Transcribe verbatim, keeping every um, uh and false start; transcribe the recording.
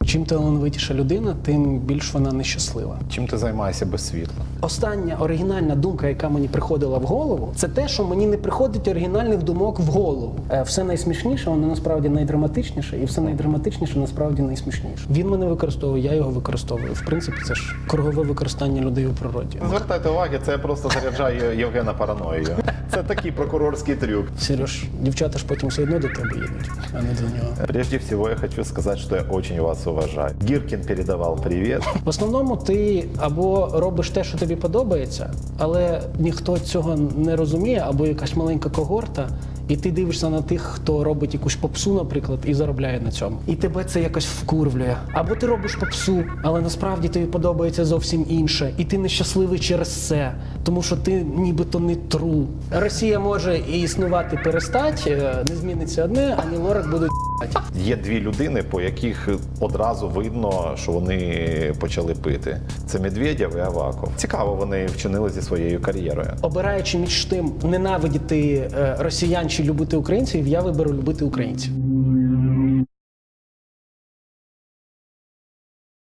Чим талановитіша людина, тим більш вона нещаслива. Чим ти займаєшся без світла? Остання оригінальна думка, яка мені приходила в голову, це те, що мені не приходить оригінальних думок в голову. Все найсмішніше, воно насправді найдраматичніше, і все найдраматичніше насправді найсмішніше. Він мене використовує, я його використовую. В принципі, це ж кругове використання людей у природі. Не звертайте уваги, це просто заряджає Євгена параноєю. Це такий прокурорський трюк. Сереж, дівчата ж потім все одно до тебе їдуть, а не до нього. Прежде всего, я хочу сказать, что я очень вас уважаю. Гіркін передавав привіт. В основному ти або робиш те, що тобі подобається, але ніхто цього не розуміє, або якась маленька когорта, і ти дивишся на тих, хто робить якусь попсу, наприклад, і заробляє на цьому. І тебе це якось вкурвлює. Або ти робиш попсу, але насправді тобі подобається зовсім інше, і ти нещасливий через це, тому що ти нібито не тру. Росія може і існувати перестать, не зміниться одне, а Ні Лорак будуть ***ати. Є дві людини, по яких одразу видно, що вони почали пити. Це Медведєв і Аваков. Цікаво, вони вчинили зі своєю кар'єрою. Обираючи між тим ненавидіти росіян чи любити українців, я виберу любити українців.